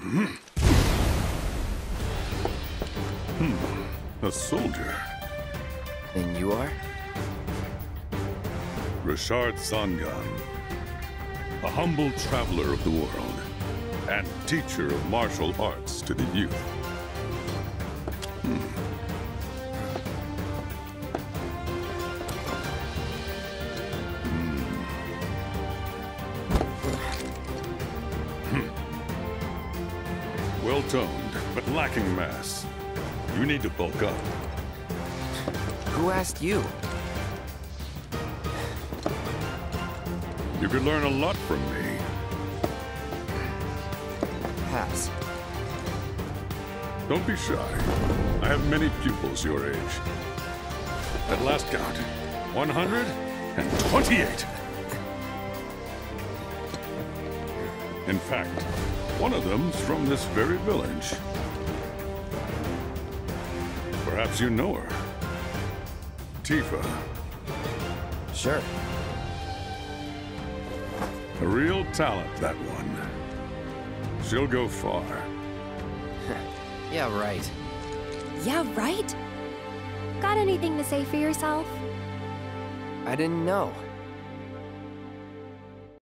A soldier. And you are? Richard Zangan. A humble traveler of the world, and teacher of martial arts to the youth. Well-toned, but lacking mass. You need to bulk up. Who asked you? You could learn a lot from me. Pass. Don't be shy. I have many pupils your age. At last count, 128. In fact, one of them's from this very village. Perhaps you know her. Tifa. Sure. A real talent, that one. She'll go far. Yeah, right. Yeah, right? Got anything to say for yourself? I didn't know.